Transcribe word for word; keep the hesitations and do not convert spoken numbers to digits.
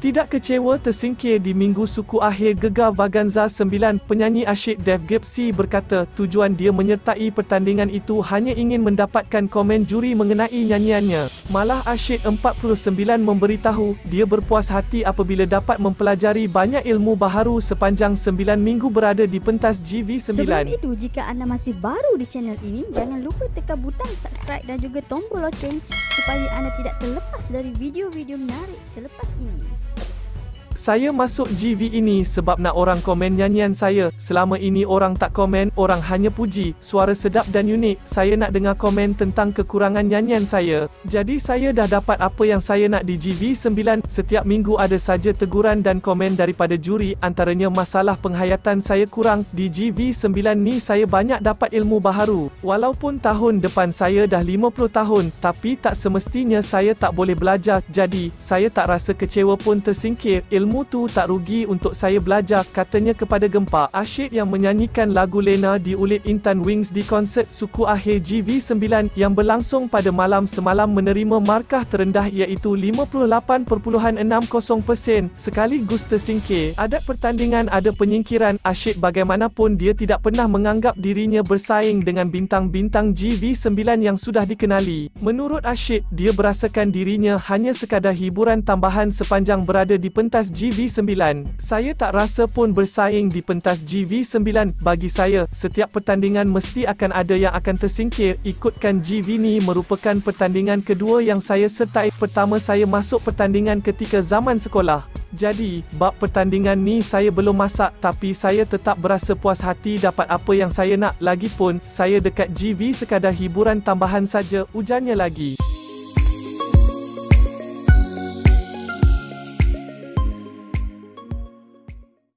Tidak kecewa tersingkir di minggu suku akhir gegar Vaganza sembilan, penyanyi asyik Dev Gipsy berkata tujuan dia menyertai pertandingan itu hanya ingin mendapatkan komen juri mengenai nyanyiannya. Malah asyik empat puluh sembilan memberitahu dia berpuas hati apabila dapat mempelajari banyak ilmu baharu sepanjang sembilan minggu berada di pentas G V sembilan. Sebelum itu, jika anda masih baru di channel ini, jangan lupa tekan butang subscribe dan juga tombol loceng supaya anda tidak terlepas dari video-video menarik selepas ini. Saya masuk G V ini sebab nak orang komen nyanyian saya. Selama ini orang tak komen, orang hanya puji. Suara sedap dan unik. Saya nak dengar komen tentang kekurangan nyanyian saya. Jadi saya dah dapat apa yang saya nak di G V sembilan. Setiap minggu ada saja teguran dan komen daripada juri, antaranya masalah penghayatan saya kurang. Di G V sembilan ni saya banyak dapat ilmu baharu. Walaupun tahun depan saya dah lima puluh tahun, tapi tak semestinya saya tak boleh belajar. Jadi, saya tak rasa kecewa pun tersingkir. Ilmu Ilmu tu tak rugi untuk saya belajar, katanya kepada Gempa. Asyik yang menyanyikan lagu Lena di Ulit Intan Wings di konsert suku akhir G V sembilan yang berlangsung pada malam semalam menerima markah terendah iaitu lima puluh lapan perpuluhan enam kosong peratus sekaligus tersingkir. Ada pertandingan, ada penyingkiran. Asyik bagaimanapun dia tidak pernah menganggap dirinya bersaing dengan bintang-bintang G V sembilan yang sudah dikenali. Menurut Asyik, dia berasakan dirinya hanya sekadar hiburan tambahan sepanjang berada di pentas G V sembilan. Saya tak rasa pun bersaing di pentas G V sembilan. Bagi saya, setiap pertandingan mesti akan ada yang akan tersingkir. Ikutkan G V ni merupakan pertandingan kedua yang saya sertai. Pertama saya masuk pertandingan ketika zaman sekolah. Jadi, bab pertandingan ni saya belum masak, tapi saya tetap berasa puas hati dapat apa yang saya nak. Lagipun, saya dekat G V sekadar hiburan tambahan saja, ujarnya lagi.